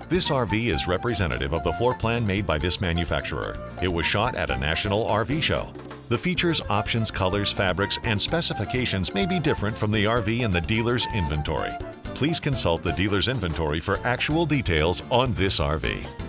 This RV is representative of the floor plan made by this manufacturer. It was shot at a national RV show. The features, options, colors, fabrics, and specifications may be different from the RV in the dealer's inventory. Please consult the dealer's inventory for actual details on this RV.